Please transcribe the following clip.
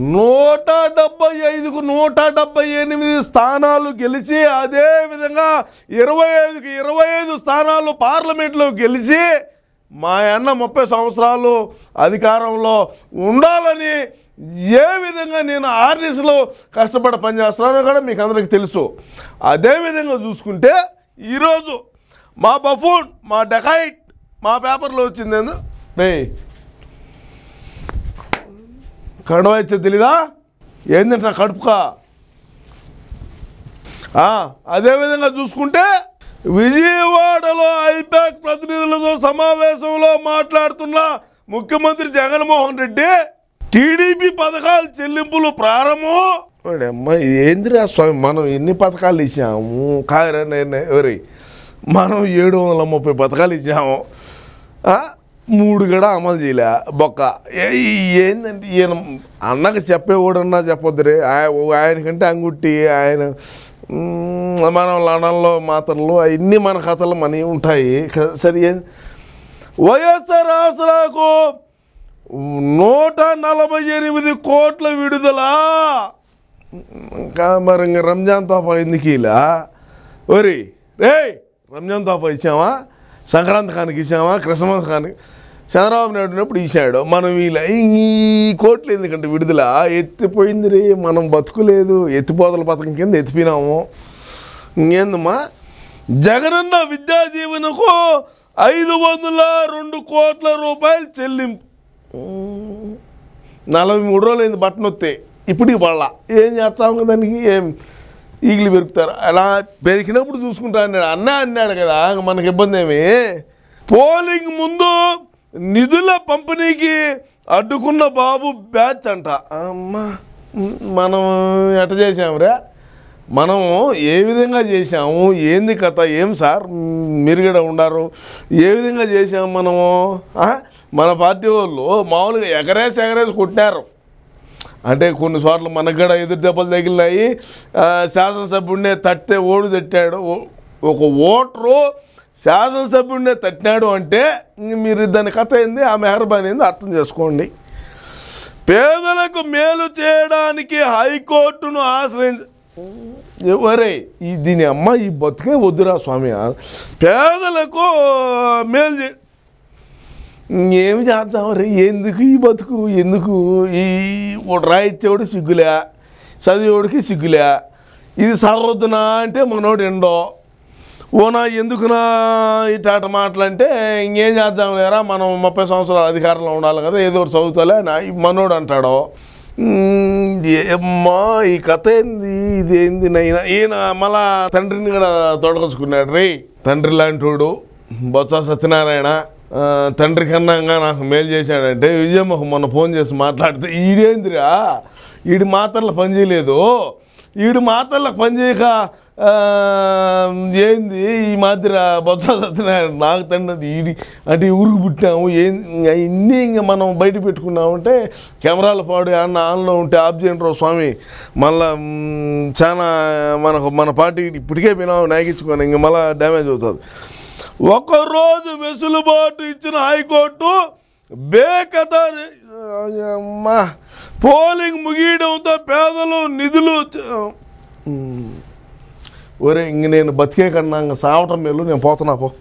175కు 178 స్థానాలు గెలిచి, అదేవిధంగా 25కి 25 స్థానాలు పార్లమెంట్లో గెలిచి మా అన్న 30 సంవత్సరాలు అధికారంలో ఉండాలని ఏ విధంగా నేను ఆర్ఎస్లో కష్టపడి పనిచేస్తున్నానో కూడా మీకు అందరికీ తెలుసు. అదేవిధంగా చూసుకుంటే ఈరోజు మా బఫూన్, మా డెకైట్, మా పేపర్లో వచ్చింది కడవ ఇచ్చే తెలీదా ఏంటంటే నా కడుపుకా. అదేవిధంగా చూసుకుంటే విజయవాడలో ఐపాక్ ప్రతినిధులతో సమావేశంలో మాట్లాడుతున్న ముఖ్యమంత్రి జగన్మోహన్ రెడ్డి టీడీపీ పథకాల చెల్లింపులు ప్రారంభం. అమ్మా ఏందిరా స్వామి, మనం ఎన్ని పథకాలు ఇచ్చాము ఎవరి మనం 730 పథకాలు ఇచ్చాము, 3 కూడా అమలు చేయలే బొక్క. ఏంటంటే ఈయన అన్నకి చెప్పేవాడన్నా చెప్పొద్దురే, ఆయనకంటే అంగుట్టి ఆయన మనం లండన్లో మాత్రలు అవన్నీ మన కథలు మనవి ఉంటాయి. సరే వైఎస్ఆర్ ఆసరాకు 148 కోట్ల విడుదల. ఇంకా మరి ఇంక రంజాన్ తోఫా ఎందుకు ఇలా ఒరి రే? రంజాన్ తోఫా ఇచ్చామా, సంక్రాంతి కానికి ఇచ్చామా, క్రిస్మస్ కానికి చంద్రబాబు నాయుడు ఉన్నప్పుడు ఇచ్చాడు. మనం ఇలా ఈ కోట్లు ఎందుకంటే విడుదల ఎత్తిపోయింది రే, మనం బతుకులేదు, ఎత్తిపోతల పథకం కింద ఎత్తిపోయినాము. ఇంకేందమ్మా జగనన్న విద్యా దీవెనకు 502 కోట్ల రూపాయలు చెల్లింపు. 43 రోజులు అయింది బట్టన్ వస్తే, ఇప్పటికి పడలా. ఏం చేస్తాము దానికి? ఏం ఈగిలి పెరుగుతారు, అలా పెరిగినప్పుడు చూసుకుంటా అన్నాడు. అన్నాడు కదా, మనకి ఇబ్బంది ఏమి. పోలింగ్ ముందు నిధుల పంపిణీకి అడ్డుకున్న బాబు బ్యాచ్ అంట. అమ్మా మనం ఎట్ట చేసామురా, మనము ఏ విధంగా చేసాము, ఏంది కథ, ఏం సార్ మీరు కూడా ఉండారు, ఏ విధంగా చేసాము మనము? మన పార్టీ వాళ్ళు మామూలుగా ఎగరేసి కొట్టారు. అంటే కొన్ని చోట్ల మనకు కూడా ఎదురు దెబ్బలు తగిలినాయి. శాసనసభ్యుడినే తట్టితే ఓడు తట్టాడు. ఒక ఓటరు శాసనసభ్యుడినే తట్టినాడు అంటే మీరు దాని కథ ఏంది, ఆ మెహర్బానీ ఏంది అర్థం చేసుకోండి. పేదలకు మేలు చేయడానికి హైకోర్టును ఎవరే దీని అమ్మ ఈ బతుకే వద్దురా స్వామి, పేదలకు మేలు చే ఏమి చేద్దాం రే, ఎందుకు ఈ బతుకు, ఎందుకు ఈ రాయిచ్చేవాడు సిగ్గులే, చదివేవాడికి సిగ్గులే. ఇది చదవద్దునా అంటే మనోడు ఎండో ఓనా, ఎందుకునా ఇటాట మాటలంటే ఇంకేం చేద్దాం లేరా, మనం 30 సంవత్సరాల అధికారంలో ఉండాలి కదా, ఏదో ఒకటి చదువుతాలే మనోడు అంటాడో. అమ్మా ఈ కథ ఏంది, ఇదేంది నైనా. ఈయన మళ్ళా తండ్రిని కూడా తొడగొచ్చుకున్నాడు రే. తండ్రి లాంటి వాడు బొత్స సత్యనారాయణ తండ్రి కన్నా నాకు మేలు చేశాడంటే విజయమ్మకు మొన్న ఫోన్ చేసి మాట్లాడితే ఈడేందిరా, ఈడి మాత్రలకు పనిచేయలేదు, ఈడు మాత్రలకు పనిచేయక ఏంది ఈ మాదిరి బొత్స సత్యనారాయణ నాకు తండ్రి ఈడి అంటే ఊరికి పుట్టినాము ఇన్ని ఇంకా మనం బయట పెట్టుకున్నామంటే కెమెరాల పాడు అన్న ఆన్లో ఉంటే ఆఫ్ చేయండి స్వామి. మళ్ళా చాలా మన పార్టీ ఇప్పటికే వినాము నాయకించుకొని ఇంక మళ్ళీ డ్యామేజ్ అవుతుంది. ఒకరోజు వెసులుబాటు ఇచ్చిన హైకోర్టు బేఖతారు. పోలింగ్ ముగియడంతో పేదలు నిధులు. ఒరే ఇంక నేను బతికే కన్నా ఇంకా సావటం మేలు, నేను పోతున్నా పో.